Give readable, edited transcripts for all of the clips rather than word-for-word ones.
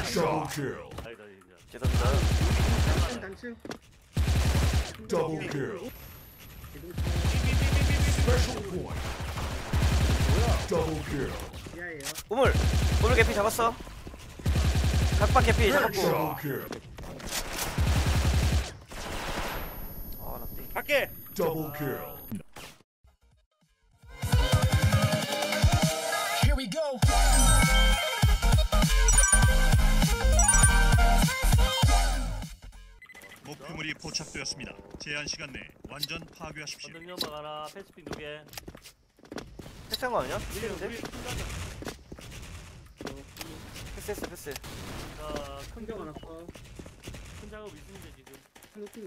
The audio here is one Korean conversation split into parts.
Double kill. 죄송합니다. 단층. Double kill. 기둥. Special point. Double kill. 지하예요. 우물 개피 잡았어. 각박 개피 잡았고. Double kill. 아나 띵. 밖에. Double kill. Here we go. 목표물이 포착되었습니다. 제한 시간 내에 완전 파괴하십시오. 건능 연막 하나, 패스핀 2개. 패스한 거 아니야? 밀리는데? 패스했어 패스. 자, 큰정 하나 커. 큰 작업 있습니다 지금. 한국팀 나.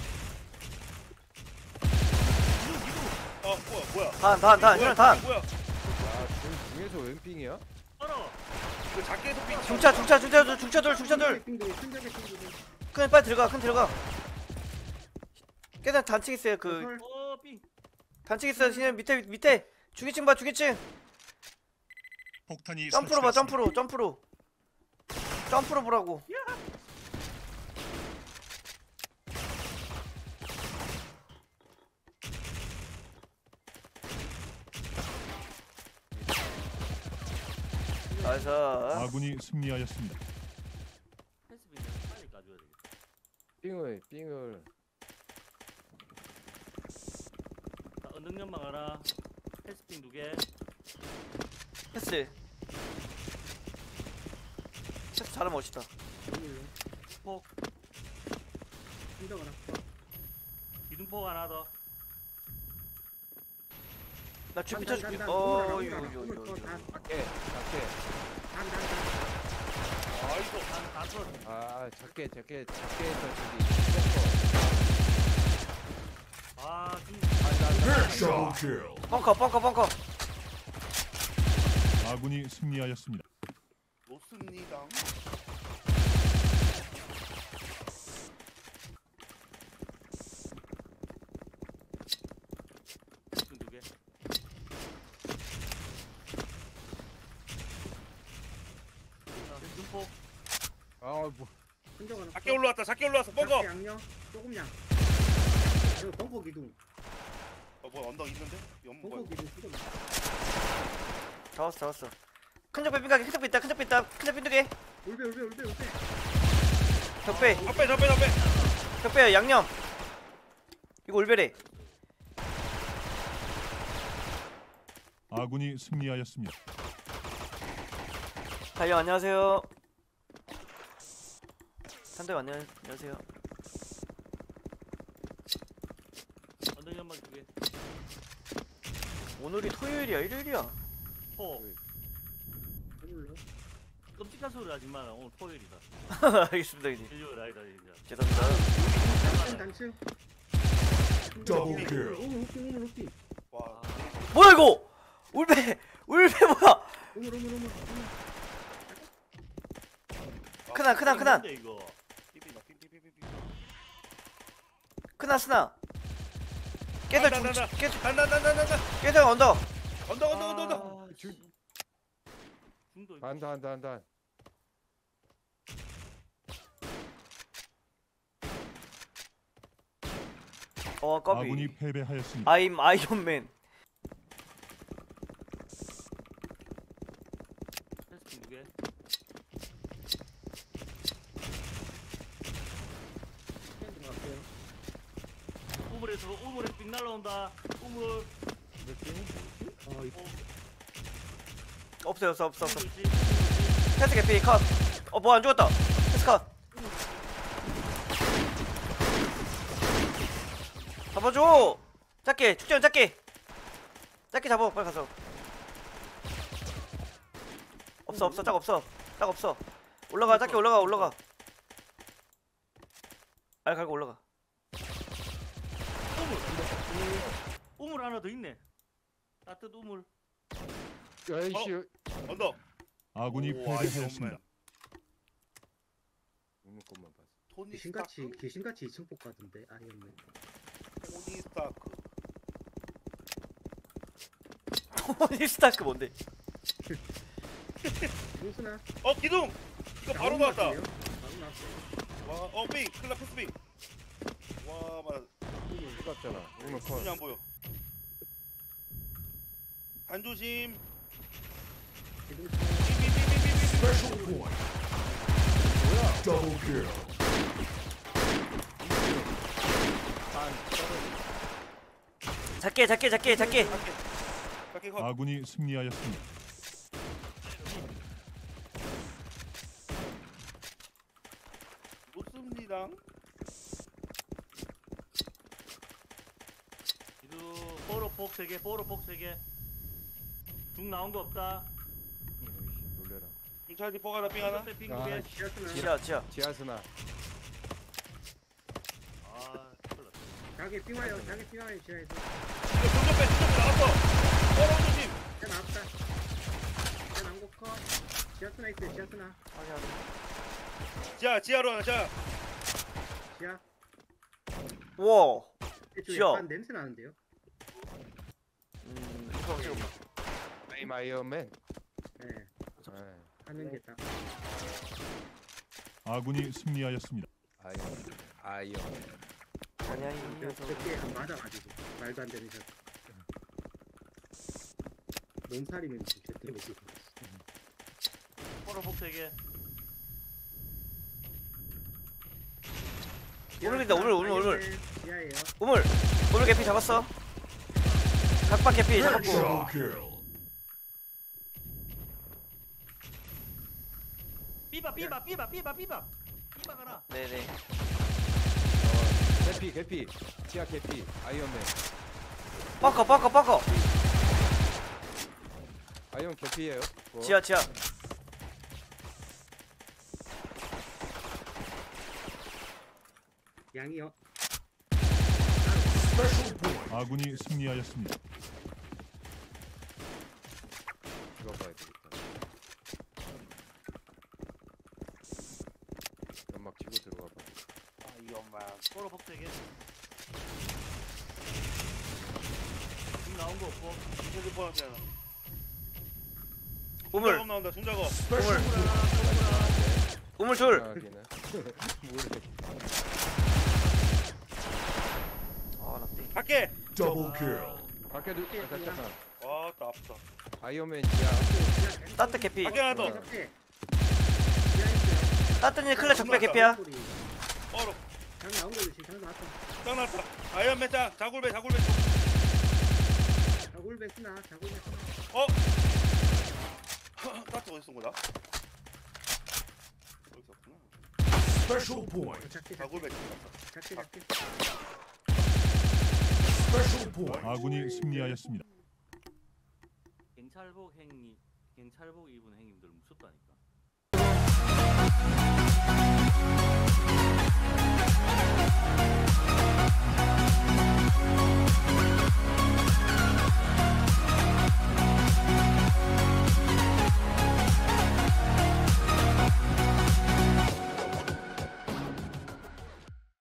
뭐야? 단 이런 단. 뭐야? 야, 중에서 웬핑이야? 떨어. 그 작게 해서 빙. 중차돌. 핑돌 큰정에 핑돌. 큰 빨리 들어가. 계단 단층 있어요. 그 빙. 단층 있어요. 신현 밑에 중위층 봐 중위층. 폭탄이 점프로 봐 설치되었습니다. 점프로 보라고. 나이스. 아군이 승리하였습니다. 패스핀 빨리 까줘야 되겠다. 삥을. 자, 건능 연막 하나, 패스핀 2개. 패스 잘하면 멋있다. 폭. 큰정 하나 커. 기둥폭 하나 더. 나 주피 단, 쳐줄게. 단, 어이구. 작게. 아이고. 다 털어. 아, 작게 해서 저기. 아, 지금 Double kill. 벙커. 아군이 승리하였습니다. 좋습니다. 패스핀 2개. 자, 기둥폭. 아, 뭐. 큰정 하나. 작게 올라왔어. 뻥거. 양념. 조금 양. 이거 벙커 기둥. 뭐 언덕 있는데? 벙커 기둥 수정. 잡았어. 큰적 빼 빈가게 큰적 빼 있다. 큰적 빈 2개. 울베. 격배. 적배. 격배야 양념. 이거 올베래. 아군이 승리하였습니다. 다이어 안녕하세요. 산대 안녕하세요. 언덕 연막 2개. 오늘이 토요일이야 일요일이야. 폭. 몰라. 끔찍한 소리 하지 마라. 오늘 토요일이다. 알겠습니다 이제. 일요일 아니다 진짜. 죄송합니다. 단층. Double kill. 오물 웃기. 와. 뭐야 이거? 울베 뭐야? 오물. 크난. 이거. 크나 스나. 깨들 간다. 깨들 언더. 언덕. 중도. 한다. 까비. 아군이 패배하였습니다. I'm 아이언맨. 패스핀 2개. 우물에서 빙 날라온다. 우물. 없어. 우물이지. 패스 개피 컷. 뭐 안 죽었다. 패스 컷. 잡아줘. 작게 축전 작게 잡아 빨리 가서. 없어 짝 없어. 올라가 작게 올라가. 알 갈고 올라가. 우물 하나 더 있네. 따뜻 우물. 야이씨. 언덕. 아군이 패배하였습니다. 오늘 것만 봤어. 토니 귀신같이 2층 폭 가던데 아이언맨. 토니 스타크. 토니 스타크 뭔데? 무슨아? 기둥. 이거 바로 나왔다. 바로 나왔어요. 와, 삐, 클라 패스 삐. 와, 맞아. 똑같잖아. 오늘 눈이 컷. 안 보여. 단조심. 지금 삐삐삐삐삐삐. Special point. Double kill. 작게. 작게 컷. 아군이 승리하였습니다. 좋습니다. 이거 뽀로폭 3개, 뽀로폭 3개. 중 나온 거 없다. 놀래라. 중차지 포 하나, 삥 하나. 핑 아, 2개. 지하수나 지하. 지하스나. 아, 큰일 났다. 자기 핑와요. 자기 핑와요. 지하에서. 이거 중전 나갔어. 조심. 자 나왔다. 자 나온 거 커. 지하수나 있어요. 지하수나. 지하로 하나, 지하. 지하. 와. 이쪽 지하. 약간 냄새 나는데요. 잠깐만. 에임 아이언맨. 네. 네. 하는 게 딱. 아군이 승리하였습니다. 아이언맨. 아니야 몇개 맞아가지고 말도 안 되는 샷. 몸살이면 진짜 때문에. 뽀로폭 3개. 우물이다, 우물. 지하예요. 우물 개피 잡았어. 각박 개피 잡았고. Double kill. 삐바 가라. 네네. 개피. 지하 개피. 아이언맨. 뻐커. 아이언 개피예요. 그거. 지하. 양이요. Special point. 아군이 승리하였습니다. 들어가야 되겠다. 연막 치고 들어가 봐. 뽀로폭 3개. 중 나온 거 없고. 중차지 포 하나, 하나. 우물 작업 나온다. 중작업. Special point. 우물 둘. 하기는. 모르겠. 아나 삐. 밖에. Double kill. 밖에도 잠깐만. 와, 나 아프다. 아이언맨 지하. 따뜻 개피. 밖에 하나 더. 앞에. 지하 있어요. 따뜻니 클레 적배 개피야. 소리. 어로. 장 나온 거 주시. 장 나왔다. 짱 났다. 아이언맨 짱. 자굴배. 자골배 쓰나. 어? 따뜻 어디 쓴 거다? 여기 있었구나. Special point. 작게. 자굴배. Special point. 아군이 승리하였습니다. 경찰복 입은 행님들 무섭다니까.